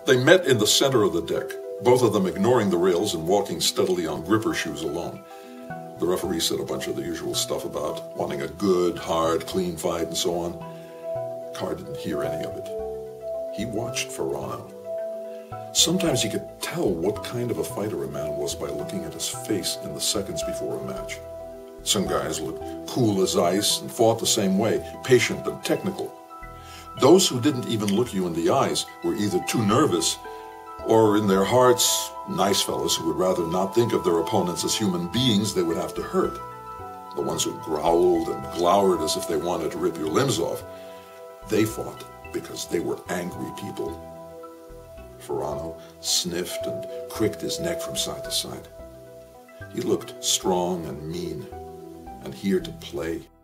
They met in the center of the deck, both of them ignoring the rails and walking steadily on gripper shoes alone. The referee said a bunch of the usual stuff about wanting a good, hard, clean fight and so on. Carr didn't hear any of it. He watched Ferrano. Sometimes he could tell what kind of a fighter a man was by looking at his face in the seconds before a match. Some guys looked cool as ice and fought the same way, patient and technical. Those who didn't even look you in the eyes were either too nervous or in their hearts, nice fellows who would rather not think of their opponents as human beings they would have to hurt. The ones who growled and glowered as if they wanted to rip your limbs off, they fought because they were angry people. Ferrano sniffed and cricked his neck from side to side. He looked strong and mean, and here to play.